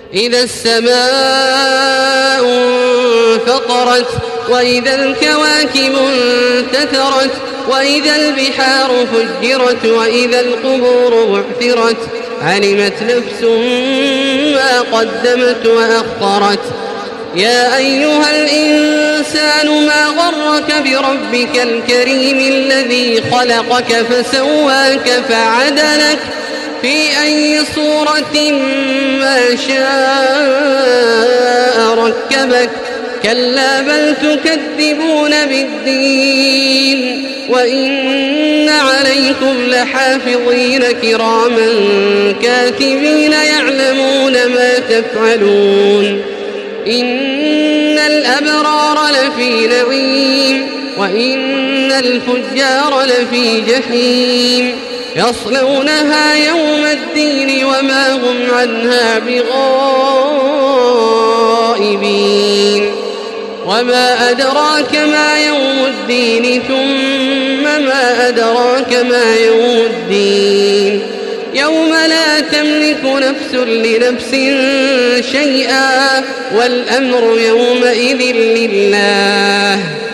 إذا السماء انفطرت وإذا الكواكب انتثرت وإذا البحار فجرت وإذا القبور بعثرت علمت نفس ما قدمت وأخرت يا أيها الإنسان ما غرك بربك الكريم الذي خلقك فسواك فعدلك في أي صورة ما شاء ركبك كلا بل تكذبون بالدين وإن عليكم لحافظين كراما كاتبين يعلمون ما تفعلون إن الأبرار لفي نعيم وإن الفجار لفي جحيم يصلونها يوم الدين وما هم عنها بغائبين وما أدراك ما يوم الدين ثم ما أدراك ما يوم الدين يوم لا تملك نفس لنفس شيئا والأمر يومئذ لله